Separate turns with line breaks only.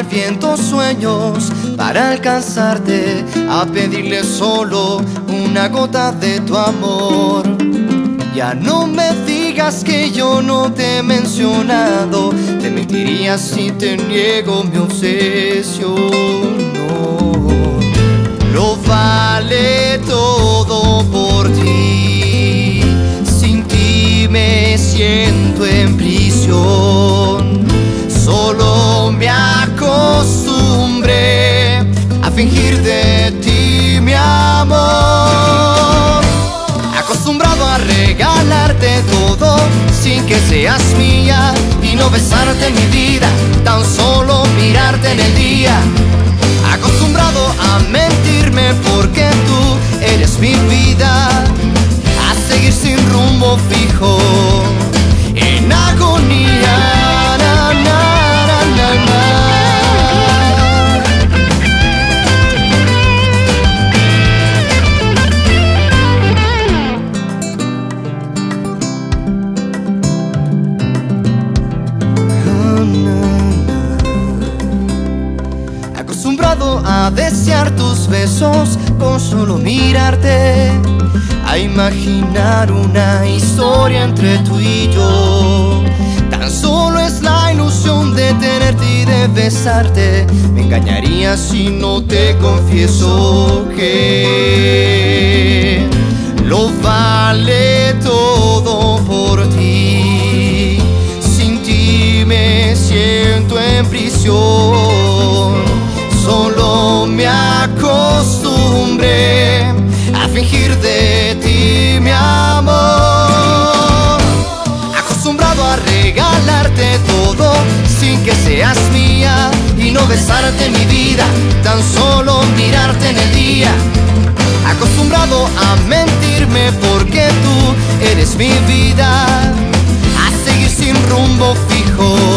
al viento sueños para alcanzarte, a pedirle solo una gota de tu amor. Ya no me digas que yo no te he mencionado, te mentiría si te niego mi obsesión. No, lo vale todo por ti, sin ti me siento en prisión. Solo me acostumbré a fingir de ti mi amor, acostumbrado a regalarte todo sin que seas mía y no besarte en mi vida, tan solo mirarte en el día. Acostumbrado a mentirme porque tú eres mi vida, a seguir sin rumbo fijo, en agonía. Na, na, na, na, na. Acostumbrado a desear tus besos con solo mirarte, a imaginar una historia entre tú y yo. Tan solo es la ilusión de tenerte y de besarte. Me engañaría si no te confieso que lo vale todo por ti. Sin ti me siento en prisión. Solo me acostumbré a fingir de ti mi amor, acostumbrado a regalarte todo sin que seas mía y no besarte en mi vida, tan solo mirarte en el día. Acostumbrado a mentirme porque tú eres mi vida, a seguir sin rumbo fijo.